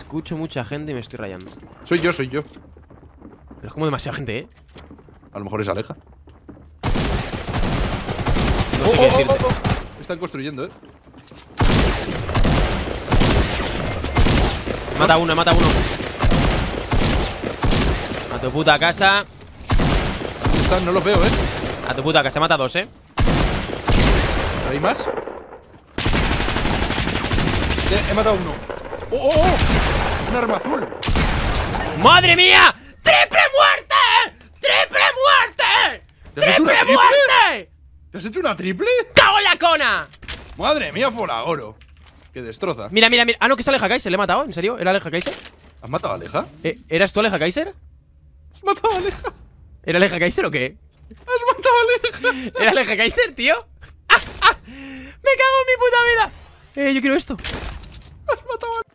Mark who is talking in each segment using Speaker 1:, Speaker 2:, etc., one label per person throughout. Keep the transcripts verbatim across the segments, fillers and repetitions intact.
Speaker 1: Escucho mucha gente y me estoy rayando.
Speaker 2: Soy yo, soy yo.
Speaker 1: Pero es como demasiada gente, ¿eh?
Speaker 2: A lo mejor es Aleja.
Speaker 1: No sé qué decirte.
Speaker 2: oh, oh, oh. Están construyendo, eh.
Speaker 1: Mata a uno, mata a uno. A tu puta casa.
Speaker 2: ¿Dónde están? No los veo, eh.
Speaker 1: A tu puta casa, mata a dos, eh.
Speaker 2: ¿Hay más? Eh, he matado a uno. ¡Oh, oh, oh! ¡Un arma azul!
Speaker 1: ¡Madre mía! ¡Triple muerte! ¡Triple muerte!
Speaker 2: ¿Te has hecho una
Speaker 1: ¡Triple
Speaker 2: triple?
Speaker 1: muerte!
Speaker 2: ¿Te has hecho una triple?
Speaker 1: ¡Cago en la cona!
Speaker 2: Madre mía, por oro. Que destroza.
Speaker 1: Mira, mira, mira. Ah, no, que es Aleja Kaiser. ¿Le he matado? ¿En serio? ¿Era Aleja Kaiser?
Speaker 2: ¿Has matado a Aleja?
Speaker 1: Eh, ¿Eras tú Aleja Kaiser?
Speaker 2: ¿Has matado a Aleja?
Speaker 1: ¿Era Aleja Kaiser o qué?
Speaker 2: ¿Has matado a Aleja?
Speaker 1: ¿Era Aleja Kaiser, tío? ¡Ah, ah! ¡Me cago en mi puta vida! Eh, yo quiero esto.
Speaker 2: ¿Has matado a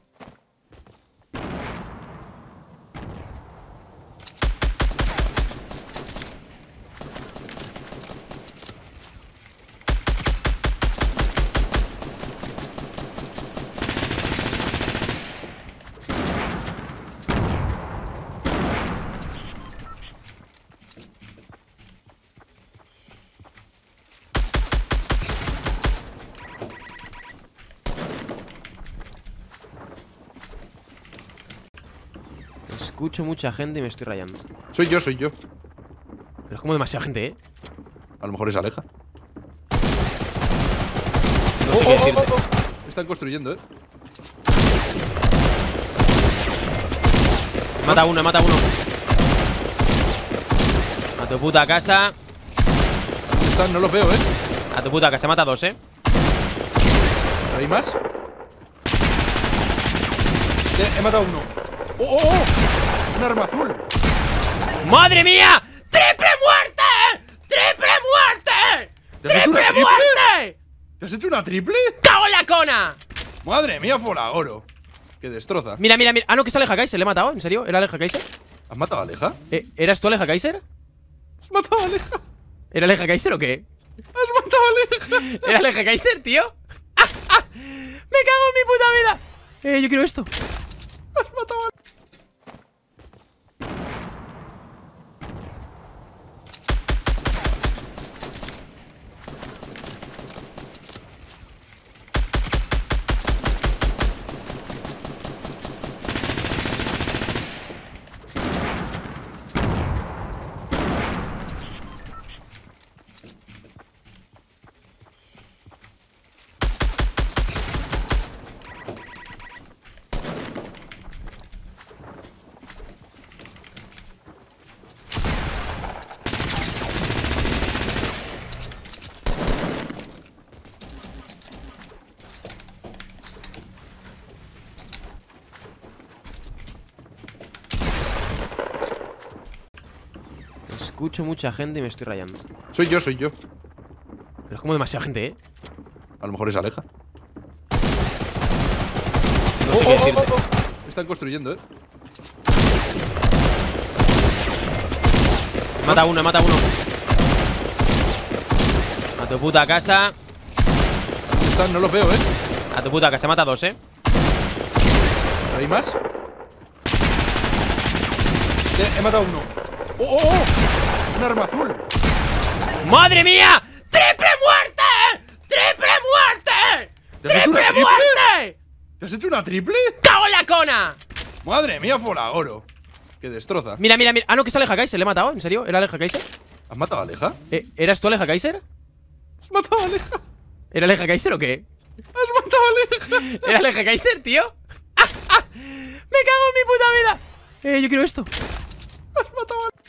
Speaker 1: Escucho mucha gente y me estoy rayando.
Speaker 2: Soy yo, soy yo.
Speaker 1: Pero es como demasiada gente, ¿eh?
Speaker 2: A lo mejor es Aleja.
Speaker 1: No sé qué decirte.
Speaker 2: oh, oh. Están construyendo, eh.
Speaker 1: Mata a uno, mata a uno. A tu puta casa.
Speaker 2: ¿Dónde están? No los veo, eh.
Speaker 1: A tu puta casa, mata a dos, eh.
Speaker 2: ¿Hay más? Eh, he matado a uno. ¡Oh, oh, oh! ¡Un arma azul!
Speaker 1: ¡Madre mía! ¡Triple muerte! ¡Triple muerte!
Speaker 2: ¿Te has hecho una
Speaker 1: ¡Triple
Speaker 2: triple?
Speaker 1: muerte!
Speaker 2: ¿Te has hecho una triple?
Speaker 1: ¡Cago en la cona!
Speaker 2: Madre mía, por oro. Que destroza.
Speaker 1: Mira, mira, mira. Ah, no, que es Aleja Kaiser. ¿Le he matado? ¿En serio? ¿Era Aleja Kaiser?
Speaker 2: ¿Has matado a Aleja?
Speaker 1: Eh, ¿Eras tú Aleja Kaiser?
Speaker 2: ¿Has matado a Aleja?
Speaker 1: ¿Era Aleja Kaiser o qué?
Speaker 2: ¿Has matado a Aleja?
Speaker 1: ¿Era Aleja Kaiser, tío? ¡Ah, ah! ¡Me cago en mi puta vida! Eh, yo quiero esto.
Speaker 2: ¿Has matado a
Speaker 1: Escucho mucha gente y me estoy rayando.
Speaker 2: Soy yo, soy yo.
Speaker 1: Pero es como demasiada gente, ¿eh?
Speaker 2: A lo mejor es Aleja.
Speaker 1: No sé qué decirte.
Speaker 2: oh, oh. Están construyendo, eh.
Speaker 1: Mata a uno, mata a uno. A tu puta casa.
Speaker 2: ¿Dónde están? No los veo, eh.
Speaker 1: A tu puta casa, mata a dos, eh.
Speaker 2: ¿Hay más? Eh, he matado a uno. ¡Oh, oh, oh! ¡Un arma azul!
Speaker 1: ¡Madre mía! ¡Triple muerte! ¡Triple muerte!
Speaker 2: ¿Te has hecho una
Speaker 1: ¡Triple
Speaker 2: triple?
Speaker 1: muerte!
Speaker 2: ¿Te has hecho una triple?
Speaker 1: ¡Cago en la cona!
Speaker 2: Madre mía, por oro. Que destroza.
Speaker 1: Mira, mira, mira. Ah, no, que es Aleja Kaiser. ¿Le he matado? ¿En serio? ¿Era Aleja Kaiser?
Speaker 2: ¿Has matado a Aleja?
Speaker 1: Eh, ¿Eras tú Aleja Kaiser?
Speaker 2: ¿Has matado a Aleja?
Speaker 1: ¿Era Aleja Kaiser o qué?
Speaker 2: ¿Has matado a Aleja?
Speaker 1: ¿Era Aleja Kaiser, tío? ¡Ah, ah! ¡Me cago en mi puta vida! Eh, yo quiero esto.
Speaker 2: ¿Has matado a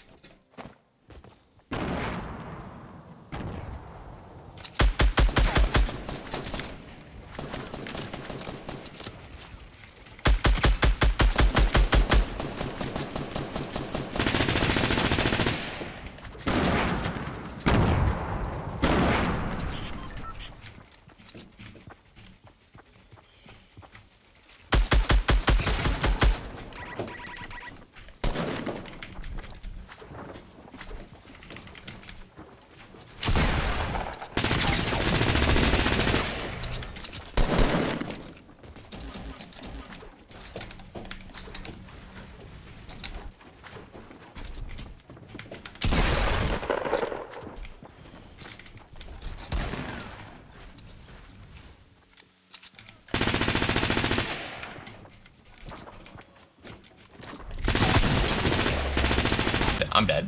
Speaker 1: I'm dead.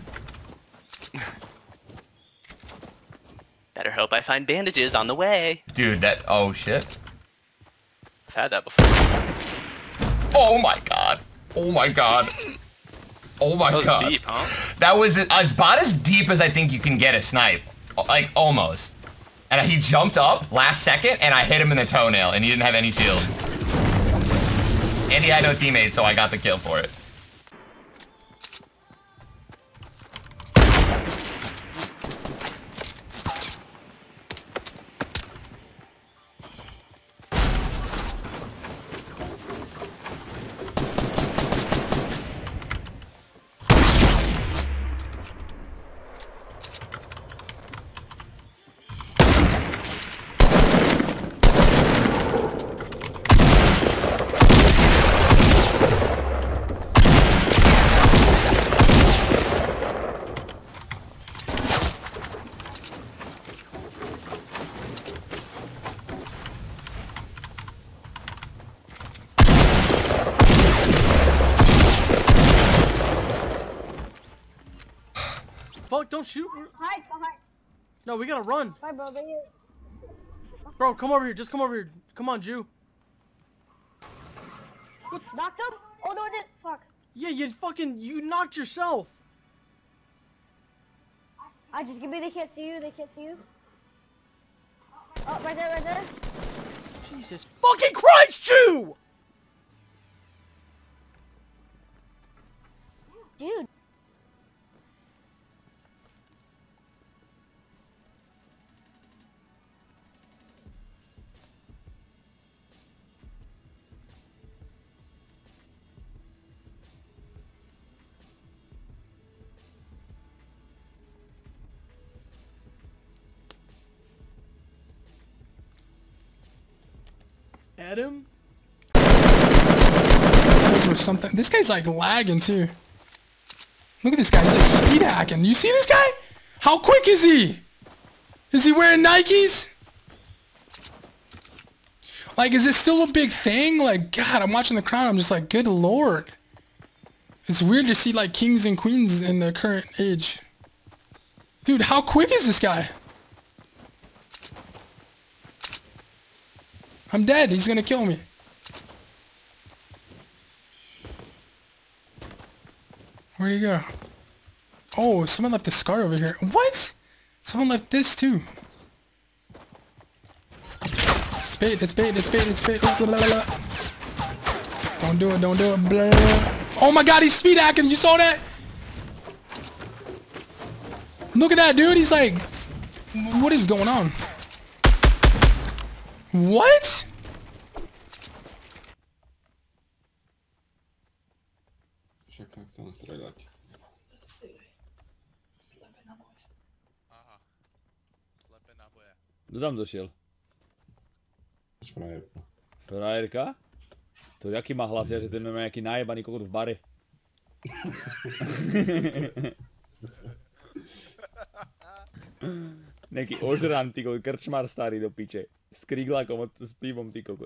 Speaker 3: Better hope I find bandages on the way.
Speaker 1: Dude, that... Oh, shit.
Speaker 3: I've had that before.
Speaker 1: Oh my god. Oh my god. Oh my
Speaker 3: That was
Speaker 1: god.
Speaker 3: deep, huh?
Speaker 1: That was as about as deep as I think you can get a snipe. Like, almost. And he jumped up last second, and I hit him in the toenail, and he didn't have any shield. And he had no teammates, so I got the kill for it.
Speaker 4: Fuck, don't shoot.
Speaker 5: Hide, hide.
Speaker 4: No, we gotta run.
Speaker 5: Bye, bro. They here.
Speaker 4: Bro, come over here. Just come over here. Come on, Jew.
Speaker 5: Knocked him? Oh, no, I didn't. Fuck.
Speaker 4: Yeah, you fucking, you knocked yourself.
Speaker 5: I just give me, they can't see you. They can't see you. Oh, right there, right there.
Speaker 4: Jesus fucking Christ, Jew!
Speaker 5: Dude.
Speaker 4: Adam?
Speaker 6: Those were something. This guy's like lagging too. Look at this guy. He's like speed hacking. You see this guy? How quick is he? Is he wearing Nikes? Like, is this still a big thing? Like, God, I'm watching The Crown. I'm just like, good lord. It's weird to see like kings and queens in the current age. Dude, how quick is this guy? I'm dead. He's gonna kill me. Where'd he go? Oh, someone left a scar over here. What? Someone left this too. It's bait, it's bait, it's bait, it's bait. Blah, blah, blah. Don't do it, don't do it. Blah. Oh my god, he's speed hacking. You saw that? Look at that, dude. He's like, what is going on? What?
Speaker 7: Však chcem strieľať.
Speaker 8: Aha. Slepé náboje.
Speaker 9: Kto tam došiel?
Speaker 7: Frajerka.
Speaker 9: Frajerka? To jaký má hlas, že to je nejaký najebaný kokot v bare. Nejaký ožran, ty kokot, krčmar starý do piče. S kriglakom, s pivom, ty kokot.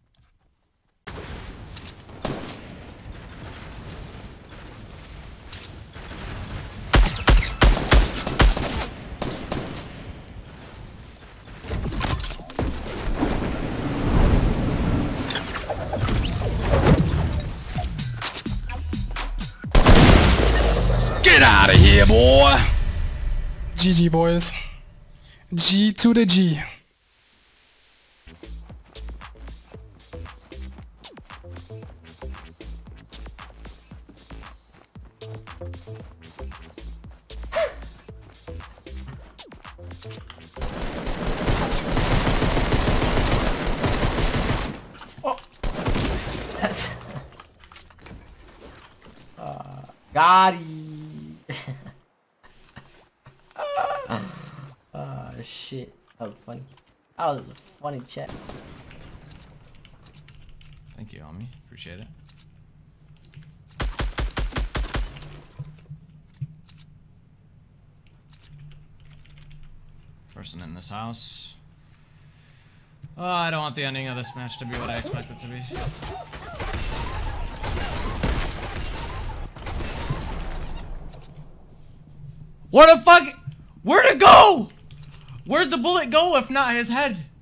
Speaker 6: Get out of here, boy. G G, boys. G to the G.
Speaker 10: Got it. Ah, shit. That was funny. That was a funny chat.
Speaker 1: Thank you, homie. Appreciate it. Person in this house. Oh, I don't want the ending of this match to be what I expect it to be.
Speaker 11: Where the fuck? Where'd it go? Where'd the bullet go if not his head?